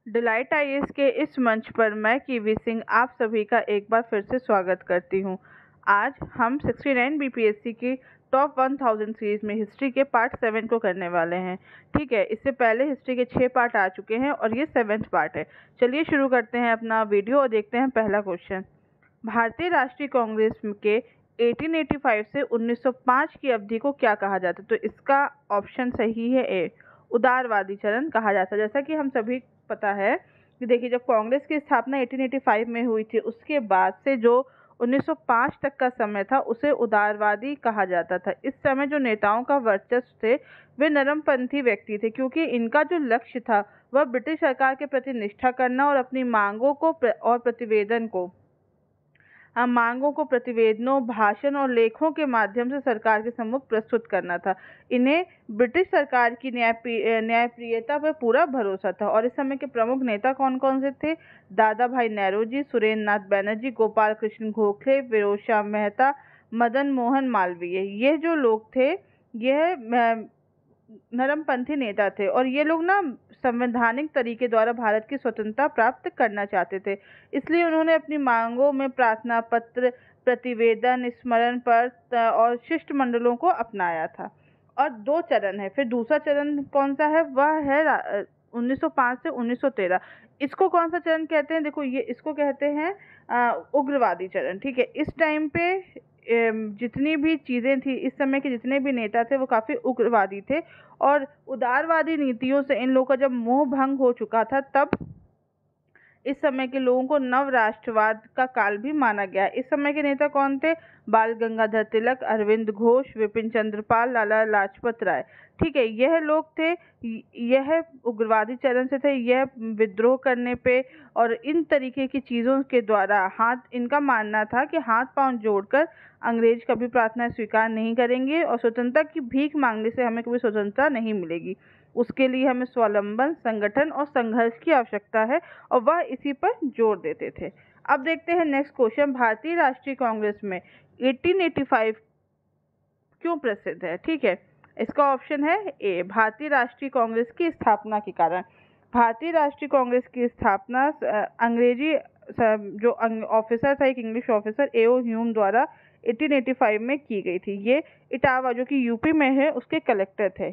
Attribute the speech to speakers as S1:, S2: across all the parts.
S1: Delight IAS के इस मंच पर मैं कीवी सिंह आप सभी का एक बार फिर से स्वागत करती हूँ। आज हम 69 बीपीएससी की टॉप 1000 सीरीज में हिस्ट्री के पार्ट 7 को करने वाले हैं। ठीक है, इससे पहले हिस्ट्री के 6 पार्ट आ चुके हैं और ये 7th पार्ट है। चलिए शुरू करते हैं अपना वीडियो और देखते हैं पहला क्वेश्चन। भारतीय राष्ट्रीय कांग्रेस के 1885 से 1905 की अवधि को क्या कहा जाता है? तो इसका ऑप्शन सही है ए, उदारवादी चरण कहा जाता है। जैसा कि हम सभी पता है कि देखिए, जब कांग्रेस की स्थापना 1885 में हुई थी, उसके बाद से जो 1905 तक का समय था उसे उदारवादी कहा जाता था। इस समय जो नेताओं का वर्चस्व थे वे नरमपंथी व्यक्ति थे, क्योंकि इनका जो लक्ष्य था वह ब्रिटिश सरकार के प्रति निष्ठा करना और अपनी मांगों को प्रतिवेदनों, भाषण और लेखों के माध्यम से सरकार के सम्मुख प्रस्तुत करना था। इन्हें ब्रिटिश सरकार की न्यायप्रियता पर पूरा भरोसा था। और इस समय के प्रमुख नेता कौन कौन से थे? दादा भाई नेहरू, सुरेंद्र नाथ बैनर्जी, गोपाल कृष्ण गोखले, फिरोज शाह मेहता, मदन मोहन मालवीय। ये जो लोग थे यह नरमपंथी नेता थे और ये लोग ना संवैधानिक तरीके द्वारा भारत की स्वतंत्रता प्राप्त करना चाहते थे। इसलिए उन्होंने अपनी मांगों में प्रार्थना पत्र, प्रतिवेदन, स्मरण पत्र और शिष्टमंडलों को अपनाया था। और 2 चरण है। फिर दूसरा चरण कौन सा है? वह है 1905 से 1913। इसको कौन सा चरण कहते हैं? देखो, ये इसको कहते हैं उग्रवादी चरण। ठीक है, इस टाइम पे जितनी भी चीज़ें थी, इस समय के जितने भी नेता थे वो काफ़ी उग्रवादी थे और उदारवादी नीतियों से इन लोगों का जब मोह भंग हो चुका था, तब इस समय के लोगों को नव राष्ट्रवाद का काल भी माना गया। इस समय के नेता कौन थे? बाल गंगाधर तिलक, अरविंद घोष, विपिन चंद्र पाल, लाला लाजपत राय। ठीक है, यह लोग थे, यह उग्रवादी चरण से थे। यह विद्रोह करने पे और इन तरीके की चीज़ों के द्वारा इनका मानना था कि हाथ पांव जोड़कर अंग्रेज कभी प्रार्थना स्वीकार नहीं करेंगे और स्वतंत्रता की भीख मांगने से हमें कभी स्वतंत्रता नहीं मिलेगी। उसके लिए हमें स्वावलंबन, संगठन और संघर्ष की आवश्यकता है और वह इसी पर जोर देते थे। अब देखते हैं नेक्स्ट क्वेश्चन। भारतीय राष्ट्रीय कांग्रेस में 1885 क्यों प्रसिद्ध है? ठीक है, इसका ऑप्शन है ए, भारतीय राष्ट्रीय कांग्रेस की स्थापना के कारण। भारतीय राष्ट्रीय कांग्रेस की स्थापना अंग्रेजी जो ऑफिसर था, एक इंग्लिश ऑफिसर एओ ह्यूम द्वारा 1885 में की गई थी। ये इटावा जो कि यूपी में है उसके कलेक्टर थे।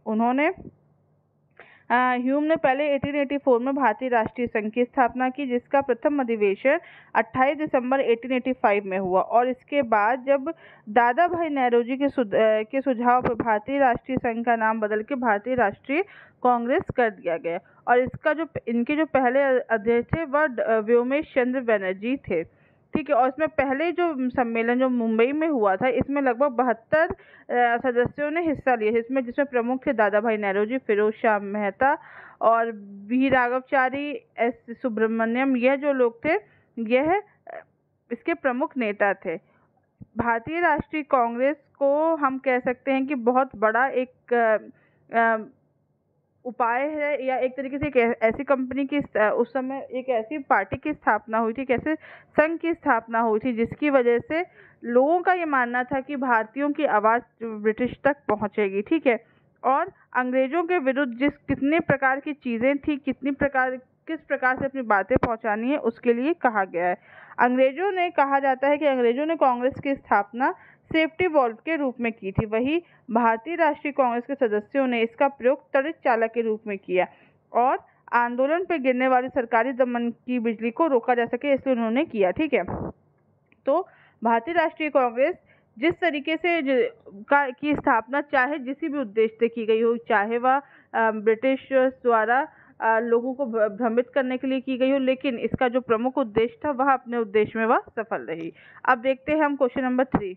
S1: ह्यूम ने पहले 1884 में भारतीय राष्ट्रीय संघ की स्थापना की, जिसका प्रथम अधिवेशन 28 दिसंबर 1885 में हुआ। और इसके बाद जब दादा भाई नेहरू जी के सुझाव पर भारतीय राष्ट्रीय संघ का नाम बदल के भारतीय राष्ट्रीय कांग्रेस कर दिया गया। और इनके जो पहले अध्यक्ष थे वह व्योमेश चंद्र बनर्जी थे। ठीक है, और इसमें पहले जो सम्मेलन जो मुंबई में हुआ था, इसमें लगभग 72 सदस्यों ने हिस्सा लिया, जिसमें प्रमुख थे दादा भाई नेहरू जी, फिरोज शाह मेहता और वी राघवाचारी, एस सुब्रमण्यम। यह जो लोग थे यह इसके प्रमुख नेता थे। भारतीय राष्ट्रीय कांग्रेस को हम कह सकते हैं कि बहुत बड़ा एक उपाय है, या एक तरीके से एक ऐसी कंपनी की उस समय एक ऐसी पार्टी की स्थापना हुई थी, एक ऐसे संघ की स्थापना हुई थी जिसकी वजह से लोगों का ये मानना था कि भारतीयों की आवाज़ ब्रिटिश तक पहुंचेगी। ठीक है, और अंग्रेजों के विरुद्ध कितने प्रकार की चीज़ें थी, किस प्रकार से अपनी बातें पहुंचानी है, उसके लिए कहा गया है। कहा जाता है कि अंग्रेजों ने कांग्रेस की स्थापना सेफ्टी वॉल्व के रूप में की थी। वही भारतीय राष्ट्रीय कांग्रेस के सदस्यों ने इसका प्रयोग त्वरित चालक के रूप में किया और आंदोलन पर गिरने वाली सरकारी दमन की बिजली को रोका जा सके, इसलिए उन्होंने किया। ठीक है, तो भारतीय राष्ट्रीय कांग्रेस जिस तरीके से की स्थापना चाहे जिस भी उद्देश्य से की गई हो, चाहे वह ब्रिटिश द्वारा लोगों को भ्रमित करने के लिए की गई हो, लेकिन इसका जो प्रमुख उद्देश्य था वह अपने उद्देश्य में वह सफल रही। अब देखते हैं हम क्वेश्चन नंबर 3।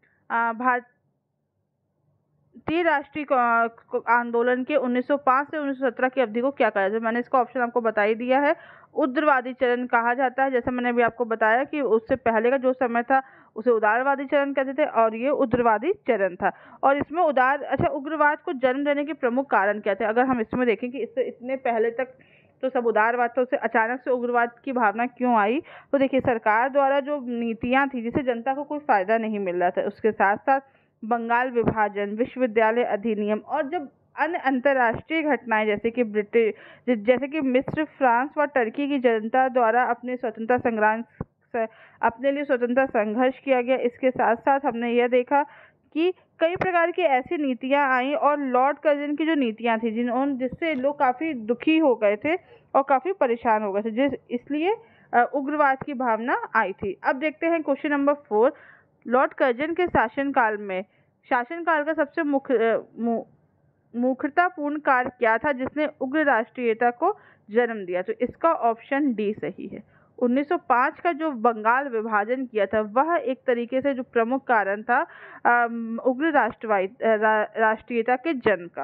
S1: भारतीय राष्ट्रीय आंदोलन के 1905 से 1917 की अवधि को क्या कहा जाता है? मैंने इसका ऑप्शन आपको बता ही दिया है, उग्रवादी चरण कहा जाता है। जैसे मैंने अभी आपको बताया कि उससे पहले का जो समय था उसे उदारवादी चरण कहते थे और ये उग्रवादी चरण था। और इसमें उग्रवाद को जन्म देने के प्रमुख कारण क्या थे? अगर हम इसमें देखें कि इससे इतने पहले तक तो सब उदारवाद था, उससे अचानक से उग्रवाद की भावना क्यों आई? तो देखिए, सरकार द्वारा जो नीतियां थी जिससे जनता को कोई फायदा नहीं मिल रहा था, उसके साथ साथ बंगाल विभाजन, विश्वविद्यालय अधिनियम, और जब अन्य अंतर्राष्ट्रीय घटनाएं जैसे कि मिस्र, फ्रांस व टर्की की जनता द्वारा अपने लिए स्वतंत्रता संघर्ष किया गया। इसके साथ साथ हमने यह देखा कि कई प्रकार की ऐसी नीतियां आई और लॉर्ड कर्जन की जो नीतियां थी जिससे लोग काफ़ी दुखी हो गए थे और काफ़ी परेशान हो गए थे, इसलिए उग्रवाद की भावना आई थी। अब देखते हैं क्वेश्चन नंबर 4। लॉर्ड कर्जन के शासनकाल का सबसे मूर्खतापूर्ण कार्य क्या था जिसने उग्र राष्ट्रीयता को जन्म दिया? तो इसका ऑप्शन डी सही है। 1905 का जो बंगाल विभाजन किया था वह एक तरीके से जो प्रमुख कारण था उग्र राष्ट्रीयता के जन्म का।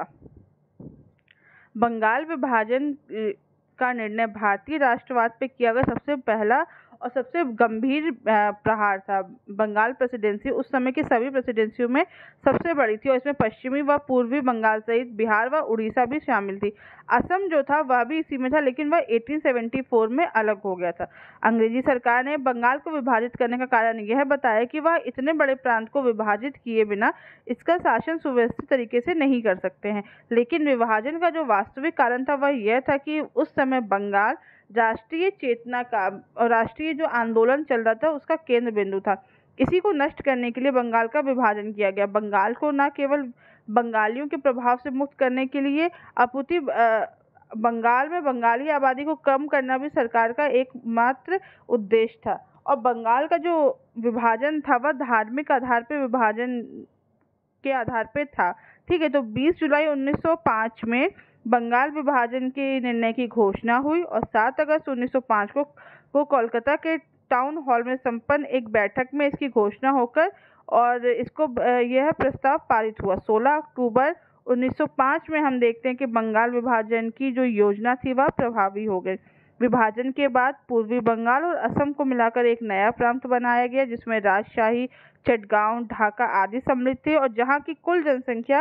S1: बंगाल विभाजन का निर्णय भारतीय राष्ट्रवाद पे किया गया सबसे पहला और सबसे गंभीर प्रहार था। बंगाल प्रेसिडेंसी उस समय की सभी प्रेसिडेंसियों में सबसे बड़ी थी और इसमें पश्चिमी व पूर्वी बंगाल सहित बिहार व उड़ीसा भी शामिल थी। असम जो था वह भी इसी में था, लेकिन वह 1874 में अलग हो गया था। अंग्रेजी सरकार ने बंगाल को विभाजित करने का कारण यह बताया कि वह इतने बड़े प्रांत को विभाजित किए बिना इसका शासन सुव्यवस्थित तरीके से नहीं कर सकते हैं। लेकिन विभाजन का जो वास्तविक कारण था वह यह था कि उस समय बंगाल राष्ट्रीय चेतना का और राष्ट्रीय जो आंदोलन चल रहा था उसका केंद्र बिंदु था। इसी को नष्ट करने के लिए बंगाल का विभाजन किया गया। बंगाल को न केवल बंगालियों के प्रभाव से मुक्त करने के लिए अपितु बंगाल में बंगाली आबादी को कम करना भी सरकार का एकमात्र उद्देश्य था। और बंगाल का जो विभाजन था वह धार्मिक आधार पर विभाजन के आधार पे था। ठीक है, तो 20 जुलाई 1905 में बंगाल विभाजन के निर्णय की घोषणा हुई और 7 अगस्त 1905 को कोलकाता के टाउन हॉल में संपन्न एक बैठक में इसकी घोषणा होकर और यह प्रस्ताव पारित हुआ। 16 अक्टूबर 1905 में हम देखते हैं कि बंगाल विभाजन की जो योजना थी वह प्रभावी हो गई। विभाजन के बाद पूर्वी बंगाल और असम को मिलाकर एक नया प्रांत बनाया गया जिसमें राजशाही, चटगांव, ढाका आदि सम्मिलित थे और जहां की कुल जनसंख्या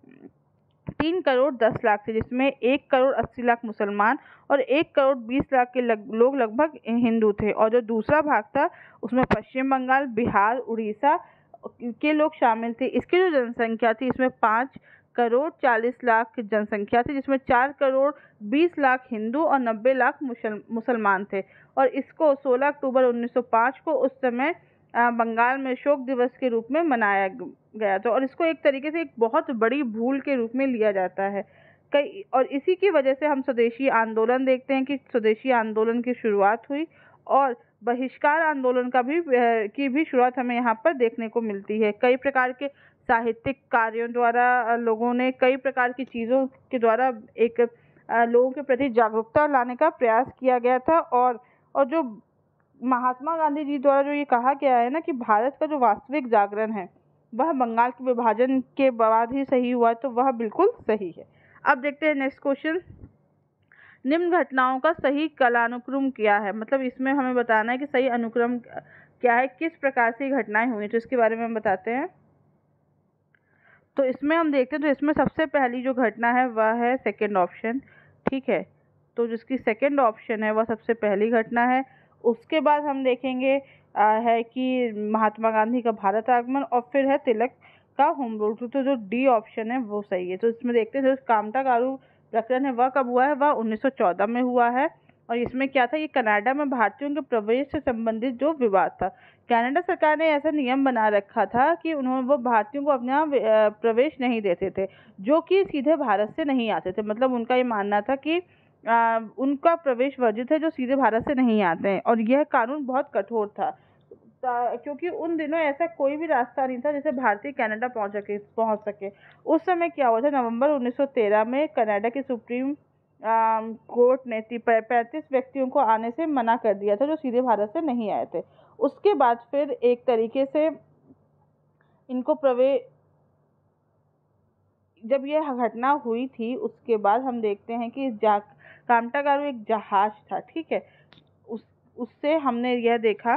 S1: 3 करोड़ 10 लाख थी, जिसमें 1 करोड़ 80 लाख मुसलमान और 1 करोड़ 20 लाख के लोग लगभग हिंदू थे। और जो दूसरा भाग था उसमें पश्चिम बंगाल, बिहार, उड़ीसा के लोग शामिल थे। इसकी जो जनसंख्या थी इसमें 5 करोड़ 40 लाख जनसंख्या थी, जिसमें 4 करोड़ 20 लाख हिंदू और 90 लाख मुसलमान थे। और इसको 16 अक्टूबर 1905 को उस समय बंगाल में शोक दिवस के रूप में मनाया गया था और इसको एक तरीके से एक बहुत बड़ी भूल के रूप में लिया जाता है। और इसी की वजह से हम स्वदेशी आंदोलन देखते हैं कि स्वदेशी आंदोलन की शुरुआत हुई और बहिष्कार आंदोलन की भी शुरुआत हमें यहाँ पर देखने को मिलती है। कई प्रकार के साहित्यिक कार्यों द्वारा लोगों ने कई प्रकार की चीज़ों के द्वारा एक लोगों के प्रति जागरूकता लाने का प्रयास किया गया था। और जो महात्मा गांधी जी द्वारा जो ये कहा गया है ना कि भारत का जो वास्तविक जागरण है वह बंगाल के विभाजन के बाद ही सही हुआ, तो वह बिल्कुल सही है। अब देखते हैं नेक्स्ट क्वेश्चन। निम्न घटनाओं का सही कालानुक्रम क्या है? मतलब इसमें हमें बताना है कि सही अनुक्रम क्या है, किस प्रकार से घटनाएं हुई, तो इसके बारे में हम बताते हैं। तो इसमें हम देखते हैं तो इसमें सबसे पहली जो घटना है वह है सेकंड ऑप्शन। ठीक है, तो जिसकी सेकंड ऑप्शन है वह सबसे पहली घटना है। उसके बाद हम देखेंगे है कि महात्मा गांधी का भारत आगमन और फिर है तिलक का होम रूल। तो जो डी ऑप्शन है वो सही है। तो इसमें देखते हैं जो कामता गारू प्रकरण है वह कब हुआ है? वह 1914 में हुआ है। और इसमें क्या था, ये कनाडा में भारतीयों के प्रवेश से संबंधित जो विवाद था। कनाडा सरकार ने ऐसा नियम बना रखा था कि वो भारतीयों को अपने यहाँ प्रवेश नहीं देते थे जो कि सीधे भारत से नहीं आते थे। मतलब उनका ये मानना था कि उनका प्रवेश वर्जित है जो सीधे भारत से नहीं आते हैं। और यह कानून बहुत कठोर था क्योंकि उन दिनों ऐसा कोई भी रास्ता नहीं था जिससे भारतीय कनाडा पहुंच सके। उस समय क्या हुआ था, नवंबर 1913 में कनाडा की सुप्रीम कोर्ट ने 35 व्यक्तियों को आने से मना कर दिया था जो सीधे भारत से नहीं आए थे। उसके बाद फिर एक तरीके से इनको जब यह घटना हुई थी उसके बाद हम देखते हैं कि कामता गारू एक जहाज था। ठीक है, उससे हमने यह देखा,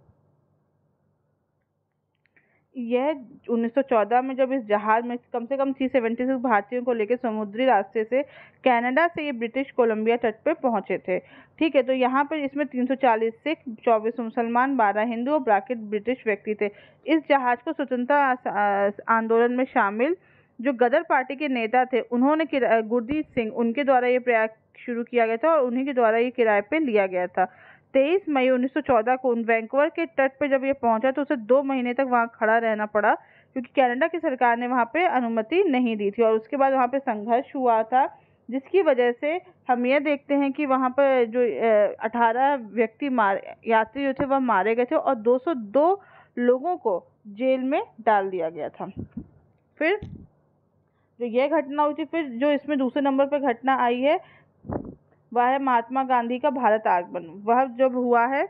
S1: यह 1914 में जब इस जहाज में कम से कम 376 भारतीयों को लेकर समुद्री रास्ते से कनाडा से ये ब्रिटिश कोलंबिया तट पे पहुंचे थे। ठीक है, तो यहाँ पर इसमें 340 सिख, 24 मुसलमान, 12 हिंदू और ब्राकेट ब्रिटिश व्यक्ति थे। इस जहाज को स्वतंत्रता आंदोलन में शामिल जो गदर पार्टी के नेता थे उन्होंने गुरजीत सिंह, उनके द्वारा ये प्रयास शुरू किया गया था और उन्हीं के द्वारा ये किराए पे लिया गया था। 23 मई 1914 को वैंकूवर के तट पे जब ये पहुंचा तो उसे 2 महीने तक वहां खड़ा रहना पड़ा, क्योंकि कनाडा की सरकार ने वहां पे अनुमति नहीं दी थी। और उसके बाद वहां पे संघर्ष हुआ था, जिसकी वजह से हम ये देखते हैं कि वहां पर जो 18 यात्री जो थे वह मारे गए थे और 202 लोगों को जेल में डाल दिया गया था। फिर जो यह घटना हुई थी, फिर जो इसमें दूसरे नंबर पर घटना आई है वह है महात्मा गांधी का भारत आगमन। वह जब हुआ है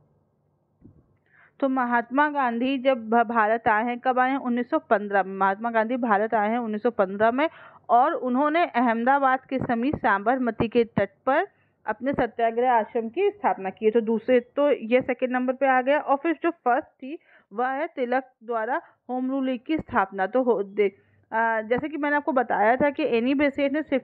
S1: तो महात्मा गांधी जब भारत आए हैं, कब आए हैं? 1915 में। महात्मा गांधी भारत आए हैं 1915 में और उन्होंने अहमदाबाद के समीप साबरमती के तट पर अपने सत्याग्रह आश्रम की स्थापना की है। तो दूसरे तो ये सेकंड नंबर पे आ गया। और फिर जो फर्स्ट थी वह है तिलक द्वारा होम रूल लीग की स्थापना। तो जैसे कि मैंने आपको बताया था कि एनी बेसेंट ने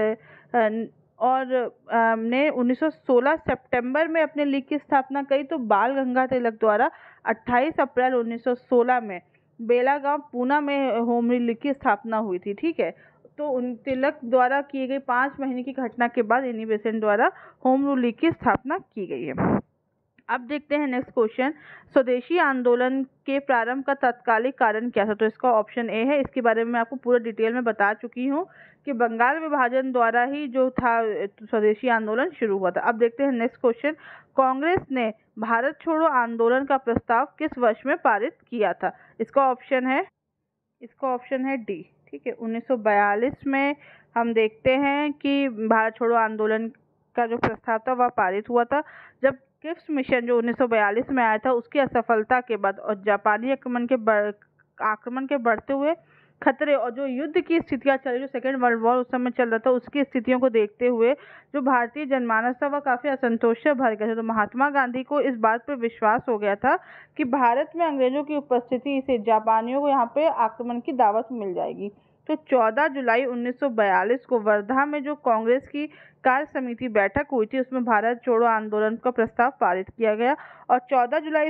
S1: ने 1916 सितंबर में अपने लीग की स्थापना की। तो बाल गंगाधर तिलक द्वारा 28 अप्रैल 1916 में बेलागांव पूना में होम रूल लीग की स्थापना हुई थी। ठीक है, तो उन तिलक द्वारा की गई 5 महीने की घटना के बाद एनी बेसेंट द्वारा होम रूल लीग की स्थापना की गई है। अब देखते हैं नेक्स्ट क्वेश्चन, स्वदेशी आंदोलन के प्रारंभ का तत्कालिक कारण क्या था? तो इसका ऑप्शन ए है। इसके बारे में मैं आपको पूरा डिटेल में बता चुकी हूँ कि बंगाल विभाजन द्वारा ही जो था स्वदेशी आंदोलन शुरू हुआ था। अब देखते हैं नेक्स्ट क्वेश्चन, कांग्रेस ने भारत छोड़ो आंदोलन का प्रस्ताव किस वर्ष में पारित किया था? इसका ऑप्शन है डी। ठीक है, 1942 में हम देखते हैं कि भारत छोड़ो आंदोलन का जो प्रस्ताव था वह पारित हुआ था, जब क्रिप्स मिशन जो 1942 में आया था उसकी असफलता के बाद और जापानी आक्रमण के बढ़ते हुए खतरे और जो युद्ध की स्थितियां चल रही, जो सेकेंड वर्ल्ड वॉर उस समय चल रहा था, उसकी स्थितियों को देखते हुए जो भारतीय जनमानस था वह काफी असंतोष से भर गया था। तो महात्मा गांधी को इस बात पर विश्वास हो गया था कि भारत में अंग्रेजों की उपस्थिति से जापानियों को यहाँ पे आक्रमण की दावत मिल जाएगी। तो 14 जुलाई 1942 को वर्धा में जो कांग्रेस की कार्य समिति बैठक हुई थी उसमें भारत छोड़ो आंदोलन का प्रस्ताव पारित किया गया। और 14 जुलाई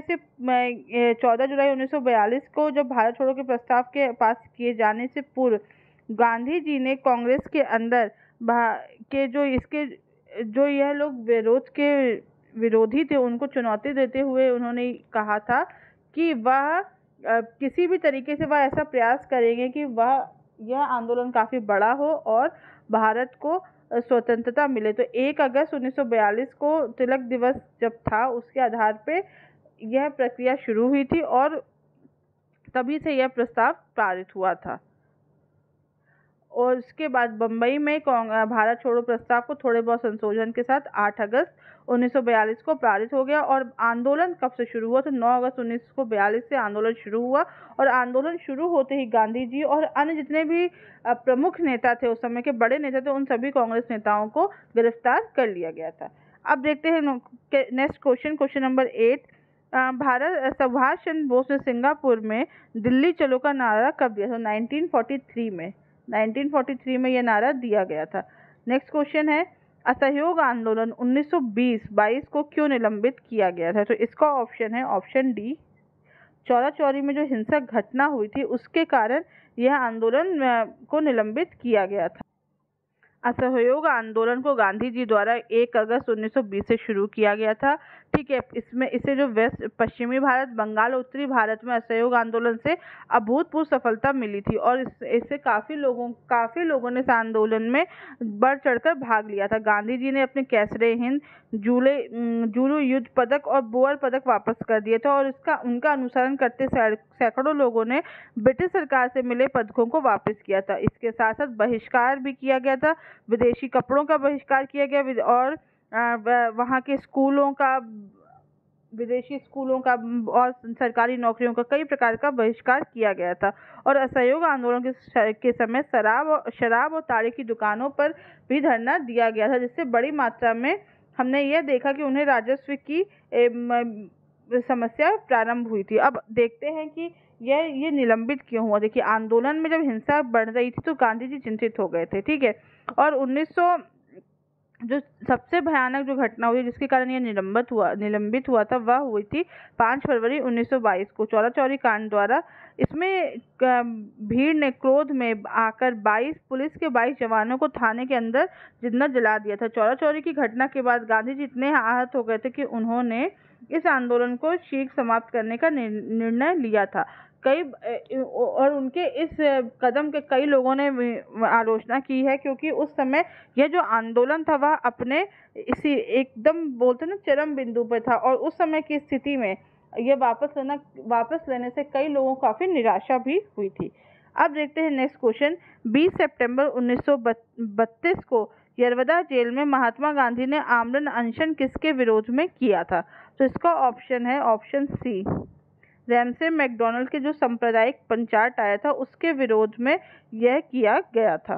S1: 1942 को जब भारत छोड़ो के प्रस्ताव के पास किए जाने से पूर्व गांधी जी ने कांग्रेस के अंदर के जो यह लोग विरोधी थे उनको चुनौती देते हुए उन्होंने कहा था कि वह किसी भी तरीके से वह ऐसा प्रयास करेंगे कि यह आंदोलन काफी बड़ा हो और भारत को स्वतंत्रता मिले। तो 1 अगस्त 1942 को तिलक दिवस जब था उसके आधार पे यह प्रक्रिया शुरू हुई थी और तभी से यह प्रस्ताव पारित हुआ था। और इसके बाद बम्बई में भारत छोड़ो प्रस्ताव को थोड़े बहुत संशोधन के साथ 8 अगस्त 1942 को पारित हो गया। और आंदोलन कब से शुरू हुआ? तो 9 अगस्त 1942 से आंदोलन शुरू हुआ और आंदोलन शुरू होते ही गांधी जी और अन्य जितने भी प्रमुख नेता थे, उस समय के बड़े नेता थे, उन सभी कांग्रेस नेताओं को गिरफ्तार कर लिया गया था। अब देखते हैं next question number 8, Subhash Chandra Bose ने सिंगापुर में दिल्ली चलो का नारा कब दिया था? 1943 में यह नारा दिया गया था। नेक्स्ट क्वेश्चन है, असहयोग आंदोलन 1920-22 को क्यों निलंबित किया गया था? तो इसका ऑप्शन है ऑप्शन डी, चौरा-चौरी में जो हिंसक घटना हुई थी उसके कारण यह आंदोलन को निलंबित किया गया था। असहयोग आंदोलन को गांधी जी द्वारा 1 अगस्त 1920 से शुरू किया गया था। ठीक है, इसे जो पश्चिमी भारत, बंगाल, उत्तरी भारत में असहयोग आंदोलन से अभूतपूर्व सफलता मिली थी और इससे काफी लोगों ने इस आंदोलन में बढ़ चढ़कर भाग लिया था। गांधी जी ने अपने कैसरे हिंद, जूलू युद्ध पदक और बोअर पदक वापस कर दिए थे और उनका अनुसरण करते सैकड़ों लोगों ने ब्रिटिश सरकार से मिले पदकों को वापस किया था। इसके साथ साथ बहिष्कार भी किया गया था, विदेशी कपड़ों का बहिष्कार किया गया और वहाँ के विदेशी स्कूलों का और सरकारी नौकरियों का कई प्रकार का बहिष्कार किया गया था। और असहयोग आंदोलन के समय शराब और ताड़े की दुकानों पर भी धरना दिया गया था, जिससे बड़ी मात्रा में हमने यह देखा कि उन्हें राजस्व की समस्या प्रारंभ हुई थी। अब देखते हैं कि ये निलंबित क्यों हुआ। देखिए, आंदोलन में जब हिंसा बढ़ रही थी तो गांधी जी चिंतित हो गए थे। ठीक है, और जो सबसे भयानक जो घटना हुई जिसके कारण ये निलंबित हुआ था वह हुई थी 5 फरवरी 1922 को चौरा चौरी कांड द्वारा। इसमें भीड़ ने क्रोध में आकर 22 पुलिस के 22 जवानों को थाने के अंदर जिंदा जला दिया था। चौरा चौरी की घटना के बाद गांधी जी इतने आहत हो गए थे कि उन्होंने इस आंदोलन को शीघ्र समाप्त करने का निर्णय लिया था। और उनके इस कदम के कई लोगों ने आलोचना की है, क्योंकि उस समय यह जो आंदोलन था वह अपने इसी एकदम बोलते ना चरम बिंदु पर था, और उस समय की स्थिति में यह वापस लेने से कई लोगों को काफी निराशा भी हुई थी। अब देखते हैं नेक्स्ट क्वेश्चन। 20 सितंबर 1932 को यरवदा जेल में महात्मा गांधी ने आमरण अनशन किसके विरोध में किया था? तो इसका ऑप्शन है ऑप्शन सी, रैमसे मैकडॉनल्ड के जो सांप्रदायिक पंचायत आया था उसके विरोध में यह किया गया था।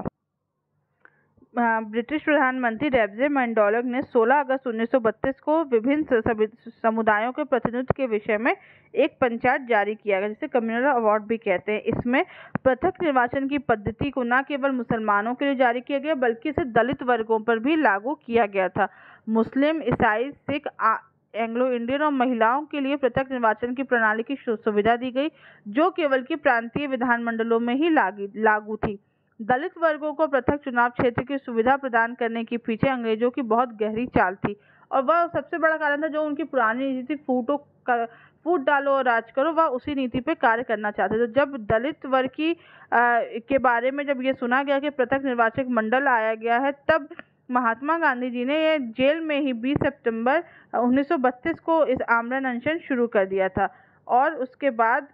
S1: ब्रिटिश प्रधानमंत्री रैमसे मैकडॉनल्ड ने 16 अगस्त 1932 को विभिन्न समुदायों के प्रतिनिधित्व के विषय में एक पंचायत जारी किया गया, जिसे कम्युनल अवार्ड भी कहते हैं। इसमें पृथक निर्वाचन की पद्धति को न केवल मुसलमानों के लिए जारी किया गया बल्कि इसे दलित वर्गों पर भी लागू किया गया था। मुस्लिम, ईसाई, सिख, एंग्लो इंडियन और महिलाओं के लिए पृथक निर्वाचन की प्रणाली की सुविधा दी गई, जो केवल कि प्रांतीय विधानमंडलों में ही लागू थी। दलित वर्गों को पृथक चुनाव क्षेत्र की सुविधा प्रदान करने के पीछे अंग्रेजों की बहुत गहरी चाल थी, और वह सबसे बड़ा कारण था जो उनकी पुरानी नीति थी, फूट डालो और राज करो, वह उसी नीति पे कार्य करना चाहते थे। जब दलित वर्ग के बारे में जब ये सुना गया कि पृथक निर्वाचक मंडल आया गया है, तब महात्मा गांधी जी ने ये जेल में ही 20 सितंबर 1932 को इस आमरण अनशन शुरू कर दिया था, और उसके बाद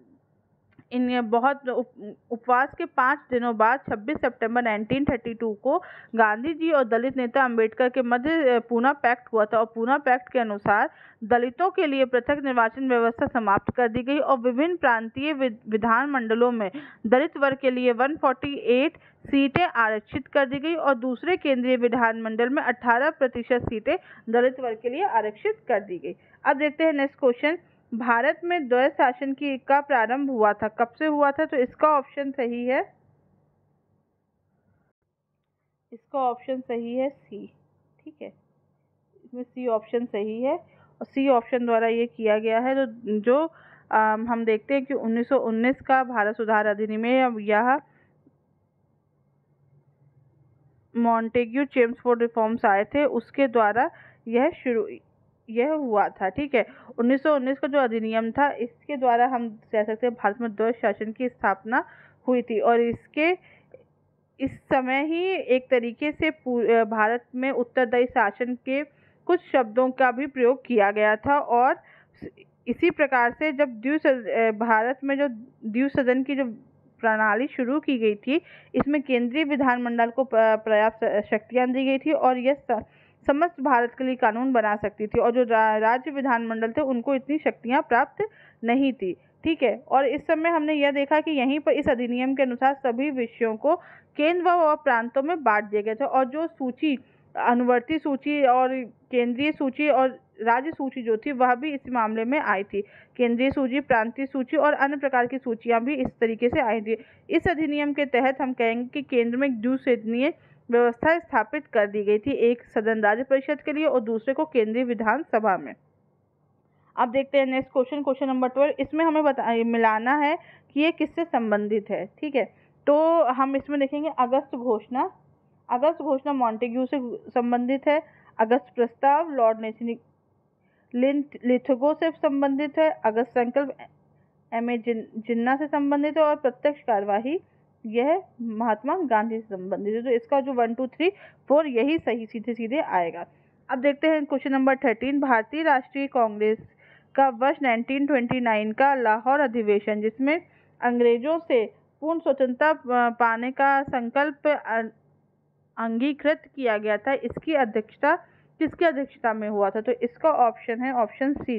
S1: इन बहुत उपवास के 5 दिनों बाद 26 सितंबर 1932 को गांधी जी और दलित नेता अंबेडकर के मध्य पूना पैक्ट हुआ था, और पूना पैक्ट के अनुसार दलितों के लिए पृथक निर्वाचन व्यवस्था समाप्त कर दी गई और विभिन्न प्रांतीय विधान मंडलों में दलित वर्ग के लिए 148 सीटें आरक्षित कर दी गई और दूसरे केंद्रीय विधानमंडल में 18% सीटें दलित वर्ग के लिए आरक्षित कर दी गई। अब देखते हैं नेक्स्ट क्वेश्चन। भारत में द्वैध शासन का प्रारंभ हुआ था, कब से हुआ था? तो इसका ऑप्शन सही है, सी। ठीक है, इसमें सी ऑप्शन सही है, और सी ऑप्शन द्वारा ये किया गया है। जो हम देखते हैं कि 1919 का भारत सुधार अधिनियम, यह मॉन्टेग्यू चेम्सफोर्ड रिफॉर्म्स आए थे, उसके द्वारा यह हुआ था। ठीक है, 1919 का जो अधिनियम था, इसके द्वारा हम कह सकते हैं भारत में द्वैध शासन की स्थापना हुई थी, और इस समय ही एक तरीके से भारत में उत्तरदायी शासन के कुछ शब्दों का भी प्रयोग किया गया था। और इसी प्रकार से जब भारत में जो द्वि सदन की जो प्रणाली शुरू की गई थी, इसमें केंद्रीय विधानमंडल को पर्याप्त शक्तियां दी गई थी, और यह समस्त भारत के लिए कानून बना सकती थी, और जो राज्य विधानमंडल थे उनको इतनी शक्तियां प्राप्त नहीं थी। ठीक है, और इस समय हमने यह देखा कि यहीं पर इस अधिनियम के अनुसार सभी विषयों को केंद्र व प्रांतों में बांट दिया गया था, और जो सूची, अनुवर्ती सूची और केंद्रीय सूची और राज्य सूची जो थी वह भी इस मामले में आई थी। केंद्रीय सूची, प्रांतीय सूची और अन्य प्रकार की सूचियां भी इस तरीके से आई थी। इस अधिनियम के तहत हम कहेंगे कि केंद्र में एक द्विसदनीय व्यवस्था स्थापित कर दी गई थी, एक सदन राज्य परिषद के लिए और दूसरे को केंद्रीय विधानसभा में। अब देखते हैं नेक्स्ट क्वेश्चन नंबर 12। इसमें हमें मिलाना है कि ये किससे संबंधित है। ठीक है, तो हम इसमें देखेंगे अगस्त घोषणा मॉन्टेग्यू से संबंधित है, अगस्त प्रस्ताव लॉर्ड नेल्सन लिथगो से संबंधित है, अगस्त संकल्प एम.ए. जिन्ना से संबंधित है, और प्रत्यक्ष कार्यवाही यह महात्मा गांधी से संबंधित है। तो इसका जो 1, 2, 3, 4 यही सही सीधे आएगा। अब देखते हैं क्वेश्चन नंबर 13। भारतीय राष्ट्रीय कांग्रेस का वर्ष 1929 का लाहौर अधिवेशन, जिसमें अंग्रेजों से पूर्ण स्वतंत्रता पाने का संकल्प अंगीकृत किया गया था, इसकी अध्यक्षता किसकी अध्यक्षता में हुआ था? तो इसका ऑप्शन है ऑप्शन सी,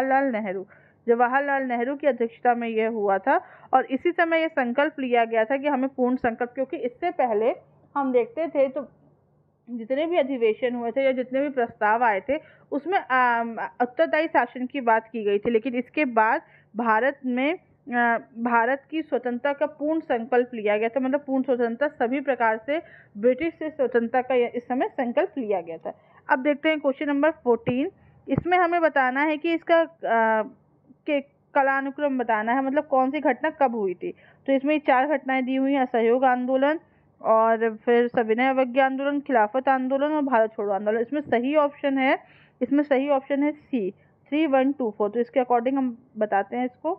S1: जवाहरलाल नेहरू की अध्यक्षता में यह हुआ था, और इसी समय यह संकल्प लिया गया था कि हमें पूर्ण संकल्प, क्योंकि इससे पहले हम देखते थे तो जितने भी अधिवेशन हुए थे या जितने भी प्रस्ताव आए थे उसमें उत्तरदायी शासन की बात की गई थी, लेकिन इसके बाद भारत में भारत की स्वतंत्रता का पूर्ण संकल्प लिया गया था, मतलब पूर्ण स्वतंत्रता, सभी प्रकार से ब्रिटिश से स्वतंत्रता का इस समय संकल्प लिया गया था। अब देखते हैं क्वेश्चन नंबर 14। इसमें हमें बताना है कि इसका के कालानुक्रम बताना है, मतलब कौन सी घटना कब हुई थी। तो इसमें 4 घटनाएं दी हुई हैं, असहयोग आंदोलन और फिर सविनय अवज्ञा आंदोलन, खिलाफत आंदोलन और भारत छोड़ो आंदोलन। इसमें सही ऑप्शन है सी, 3124। तो इसके अकॉर्डिंग हम बताते हैं इसको।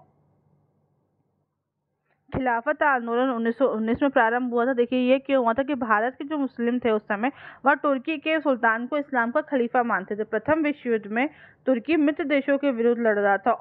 S1: खिलाफत आंदोलन 1919 में प्रारंभ हुआ था। देखिए ये क्यों हुआ था कि भारत के जो मुस्लिम थे उस समय, वह तुर्की के सुल्तान को इस्लाम का खलीफा मानते थे। प्रथम विश्व युद्ध में तुर्की मित्र देशों के विरुद्ध लड़ रहा था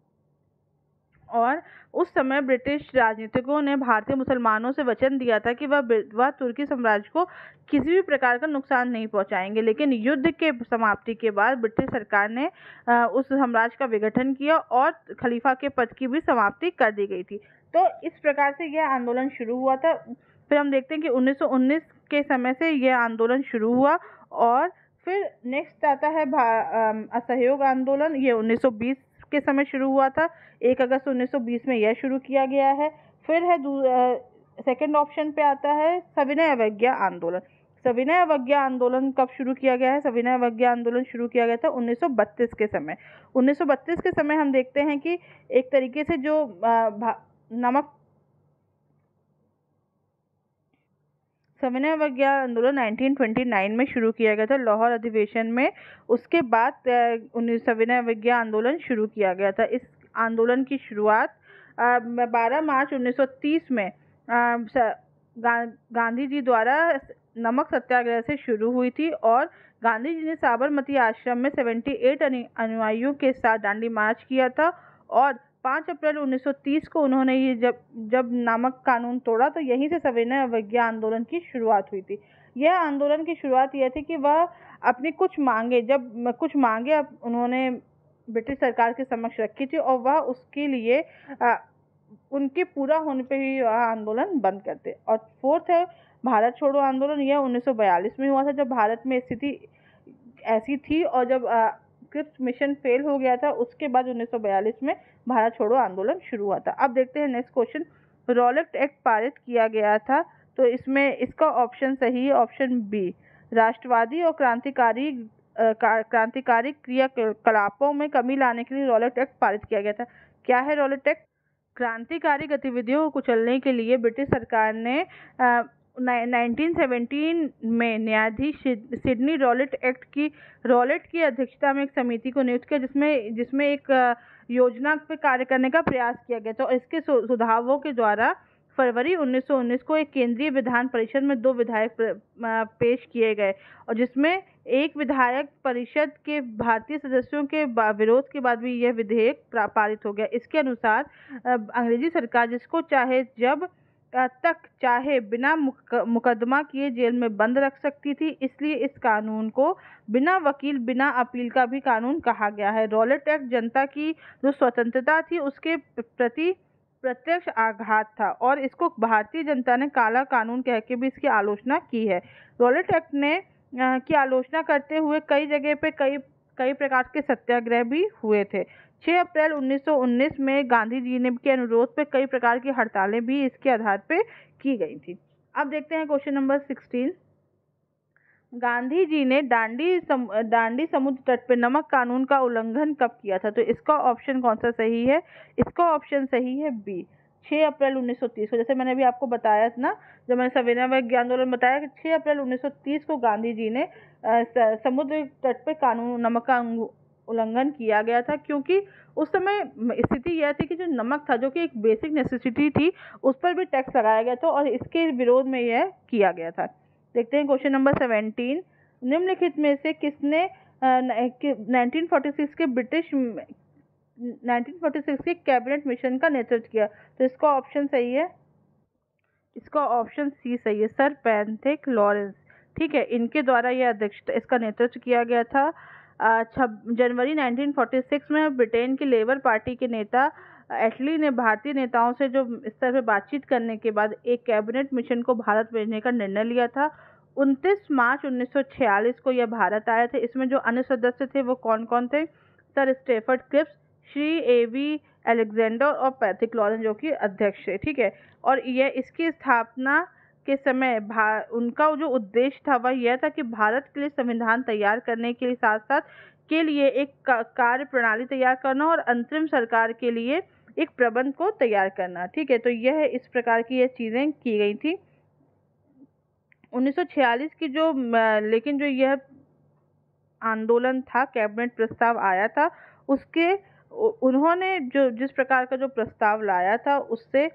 S1: और उस समय ब्रिटिश राजनीतिकों ने भारतीय मुसलमानों से वचन दिया था कि वह तुर्की साम्राज्य को किसी भी प्रकार का नुकसान नहीं पहुंचाएंगे। लेकिन युद्ध के समाप्ति के बाद ब्रिटिश सरकार ने उस साम्राज्य का विघटन किया और खलीफा के पद की भी समाप्ति कर दी गई थी। तो इस प्रकार से यह आंदोलन शुरू हुआ था। फिर हम देखते हैं कि 1919 के समय से यह आंदोलन शुरू हुआ और फिर नेक्स्ट आता है असहयोग आंदोलन। ये 1920 के समय शुरू हुआ था। 1 अगस्त 1920 में यह शुरू किया गया है। फिर है सेकंड ऑप्शन पे आता है सविनय अवज्ञा आंदोलन। सविनय अवज्ञा आंदोलन कब शुरू किया गया है? सविनय अवज्ञा आंदोलन शुरू किया गया था 1932 के समय। 1932 के समय हम देखते हैं कि एक तरीके से जो नमक सविनय अवज्ञा आंदोलन 1929 में शुरू किया गया था लाहौर अधिवेशन में। उसके बाद सविनय अवज्ञा आंदोलन शुरू किया गया था। इस आंदोलन की शुरुआत 12 मार्च 1930 में गांधी जी द्वारा नमक सत्याग्रह से शुरू हुई थी और गांधी जी ने साबरमती आश्रम में 78 अनुयायियों के साथ दांडी मार्च किया था और 5 अप्रैल 1930 को उन्होंने ये जब नमक कानून तोड़ा तो यहीं से सविनय अवज्ञा आंदोलन की शुरुआत हुई थी। यह आंदोलन की शुरुआत यह थी कि वह अपनी कुछ मांगे उन्होंने ब्रिटिश सरकार के समक्ष रखी थी और वह उसके लिए उनके पूरा होने पे ही वह आंदोलन बंद करते। और फोर्थ है भारत छोड़ो आंदोलन। यह 1942 में हुआ था जब भारत में स्थिति ऐसी थी और जब क्रिप्स मिशन फेल हो गया था। उसके बाद 1942 में भारत छोड़ो आंदोलन शुरू हुआ था। अब देखते हैं नेक्स्ट क्वेश्चन। रॉलेट एक्ट पारित किया गया था, तो इसमें इसका ऑप्शन सही है, ऑप्शन बी। राष्ट्रवादी और क्रांतिकारी क्रियाकलापों में कमी लाने के लिए रॉलेट एक्ट पारित किया गया था। क्या है रॉलेट एक्ट? क्रांतिकारी गतिविधियों को कुचलने के लिए ब्रिटिश सरकार ने 1917 में न्यायाधीश सिडनी रॉलेट की अध्यक्षता में एक समिति को नियुक्त किया जिसमें एक योजना पर कार्य करने का प्रयास किया गया था। और इसके सुझावों के द्वारा फरवरी 1919 को एक केंद्रीय विधान परिषद में 2 विधायक पेश किए गए और जिसमें एक विधायक परिषद के भारतीय सदस्यों के विरोध के बाद भी यह विधेयक पारित हो गया। इसके अनुसार अंग्रेजी सरकार जिसको चाहे जब तक चाहे बिना मुकदमा किए जेल में बंद रख सकती थी। इसलिए इस कानून को बिना वकील बिना अपील का भी कानून कहा गया है। रॉलेट एक्ट जनता की जो स्वतंत्रता थी उसके प्रति प्रत्यक्ष आघात था और इसको भारतीय जनता ने काला कानून कह के भी इसकी आलोचना की है। रॉलेट एक्ट ने की आलोचना करते हुए कई जगह पे कई प्रकार के सत्याग्रह भी हुए थे। 6 अप्रैल 1919 में गांधी जी ने के अनुरोध पे कई प्रकार की हड़तालें भी इसके आधार पे की गई थी। अब देखते हैं क्वेश्चन नंबर 16। गांधी जी ने दांडी समुद्र तट पर नमक कानून का उल्लंघन कब किया था? तो इसका ऑप्शन कौन सा सही है? इसका ऑप्शन सही है बी, 6 अप्रैल 1930 को। जैसे मैंने अभी आपको बताया था ना, जब मैंने सविनय अवज्ञा आंदोलन बताया कि 6 अप्रैल 1930 को गांधी जी ने समुद्र तट पर नमक का उल्लंघन किया गया था, क्योंकि उस समय स्थिति यह थी कि जो नमक था जो कि एक बेसिक नेसेसिटी थी उस पर भी टैक्स लगाया गया था और इसके विरोध में यह किया गया था। देखते हैं क्वेश्चन नंबर 17। निम्नलिखित में से किसने 1946 के कैबिनेट मिशन का नेतृत्व किया? तो इसका ऑप्शन सही है, इसका ऑप्शन सी सही है, सर पैंथिक लॉरेंस। ठीक है, इनके द्वारा यह अध्यक्षता इसका नेतृत्व किया गया था। जनवरी 1946 में ब्रिटेन की लेबर पार्टी के नेता एटली ने भारतीय नेताओं से जो इस तरह से बातचीत करने के बाद एक कैबिनेट मिशन को भारत भेजने का निर्णय लिया था। 29 मार्च 1946 को यह भारत आए थे। इसमें जो अन्य सदस्य थे वो कौन कौन थे? Sir Stafford Cripps, Shri A V Alexander और पैट्रिक लॉरेंस जो कि अध्यक्ष है, ठीक है। और यह इसकी स्थापना के समय उनका जो उद्देश्य था वह यह था कि भारत के लिए संविधान तैयार करने के साथ साथ के लिए एक कार्य प्रणाली तैयार करना और अंतरिम सरकार के लिए एक प्रबंध को तैयार करना, ठीक है। तो यह इस प्रकार की यह चीजें की गई थी 1946 की जो लेकिन जो यह आंदोलन था, कैबिनेट प्रस्ताव आया था, उसके उन्होंने जो जिस प्रकार का जो प्रस्ताव लाया था उससे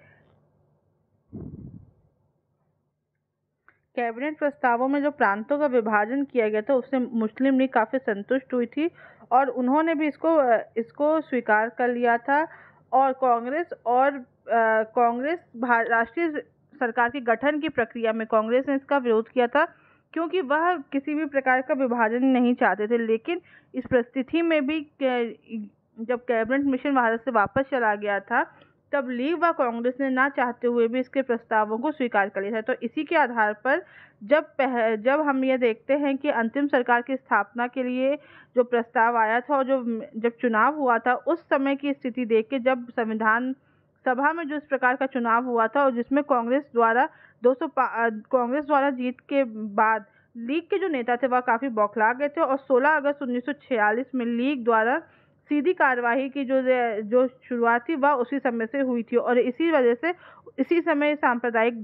S1: कैबिनेट प्रस्तावों में जो प्रांतों का विभाजन किया गया था उससे मुस्लिम लीग काफ़ी संतुष्ट हुई थी और उन्होंने भी इसको स्वीकार कर लिया था। और कांग्रेस राष्ट्रीय सरकार के गठन की प्रक्रिया में कांग्रेस ने इसका विरोध किया था क्योंकि वह किसी भी प्रकार का विभाजन नहीं चाहते थे। लेकिन इस परिस्थिति में भी जब कैबिनेट मिशन भारत से वापस चला गया था तब लीग व कांग्रेस ने ना चाहते हुए भी इसके प्रस्तावों को स्वीकार कर लिया था। तो इसी के आधार पर जब हम ये देखते हैं कि अंतिम सरकार की स्थापना के लिए जो प्रस्ताव आया था और जब चुनाव हुआ था उस समय की स्थिति देख के, जब संविधान सभा में जो इस प्रकार का चुनाव हुआ था और जिसमें कांग्रेस द्वारा जीत के बाद लीग के जो नेता थे वह काफ़ी बौखला गए थे और 16 अगस्त 1946 में लीग द्वारा सीधी कार्यवाही की जो शुरुआत थी वह उसी समय से हुई थी और इसी वजह से इसी समय सांप्रदायिक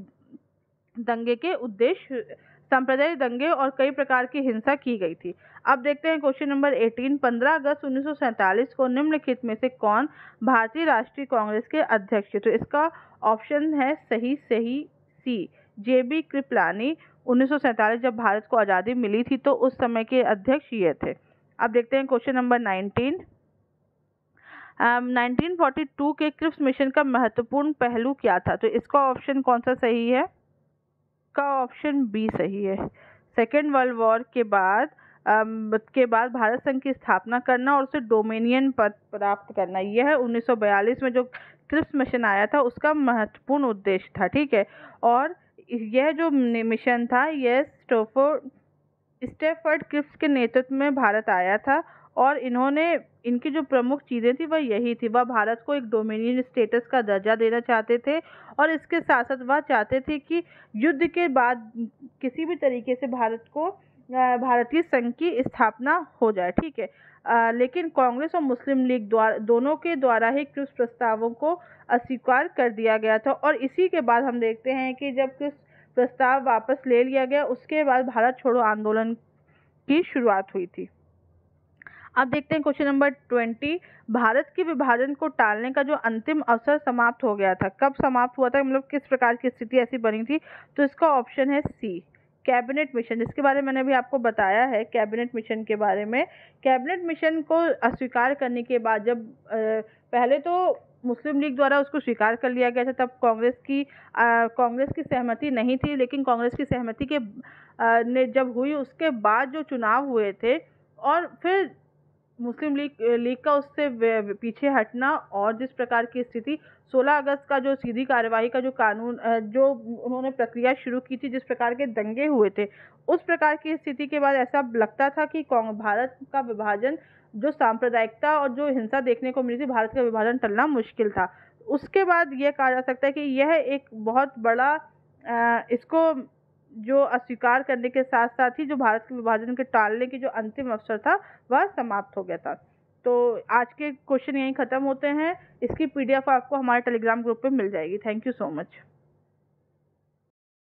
S1: दंगे और कई प्रकार की हिंसा की गई थी। अब देखते हैं क्वेश्चन नंबर 18। 15 अगस्त 1947 को निम्नलिखित में से कौन भारतीय राष्ट्रीय कांग्रेस के अध्यक्ष थे? तो इसका ऑप्शन है सही सी, JB कृपलानी। 1947 जब भारत को आज़ादी मिली थी तो उस समय के अध्यक्ष ये थे। अब देखते हैं क्वेश्चन नंबर 19। 1942 के क्रिप्स मिशन का महत्वपूर्ण पहलू क्या था? तो इसका ऑप्शन कौन सा सही है? का ऑप्शन बी सही है। सेकेंड वर्ल्ड वॉर के बाद भारत संघ की स्थापना करना और उसे डोमिनियन पद प्राप्त करना, यह 1942 में जो क्रिप्स मिशन आया था उसका महत्वपूर्ण उद्देश्य था, ठीक है। और यह जो मिशन था यह स्टैफर्ड क्रिप्स के नेतृत्व में भारत आया था और इनकी जो प्रमुख चीज़ें थी वह यही थी, वह भारत को एक डोमिनियन स्टेटस का दर्जा देना चाहते थे और इसके साथ साथ वह चाहते थे कि युद्ध के बाद किसी भी तरीके से भारतीय संघ की स्थापना हो जाए, ठीक है। लेकिन कांग्रेस और मुस्लिम लीग दोनों के द्वारा ही क्रिप्स प्रस्तावों को अस्वीकार कर दिया गया था और इसी के बाद हम देखते हैं कि जब क्रिप्स प्रस्ताव वापस ले लिया गया उसके बाद भारत छोड़ो आंदोलन की शुरुआत हुई थी। अब देखते हैं क्वेश्चन नंबर 20। भारत के विभाजन को टालने का जो अंतिम अवसर समाप्त हो गया था, कब समाप्त हुआ था, मतलब किस प्रकार की स्थिति ऐसी बनी थी? तो इसका ऑप्शन है सी, कैबिनेट मिशन, जिसके बारे में मैंने अभी आपको बताया है। कैबिनेट मिशन के बारे में, कैबिनेट मिशन को अस्वीकार करने के बाद जब पहले तो मुस्लिम लीग द्वारा उसको स्वीकार कर लिया गया था, तब कांग्रेस की सहमति नहीं थी, लेकिन कांग्रेस की सहमति ने जब हुई उसके बाद जो चुनाव हुए थे और फिर मुस्लिम लीग का उससे पीछे हटना और जिस प्रकार की स्थिति 16 अगस्त का जो सीधी कार्यवाही का जो कानून जो उन्होंने प्रक्रिया शुरू की थी, जिस प्रकार के दंगे हुए थे, उस प्रकार की स्थिति के बाद ऐसा लगता था कि भारत का विभाजन, जो सांप्रदायिकता और जो हिंसा देखने को मिली थी, भारत का विभाजन टलना मुश्किल था। उसके बाद यह कहा जा सकता है कि यह एक बहुत बड़ा इसको जो अस्वीकार करने के साथ साथ ही जो भारत के विभाजन के टालने की जो अंतिम अवसर था वह समाप्त हो गया था। तो आज के क्वेश्चन यहीं ख़त्म होते हैं। इसकी PDF आपको हमारे टेलीग्राम ग्रुप पे मिल जाएगी। Thank you so much.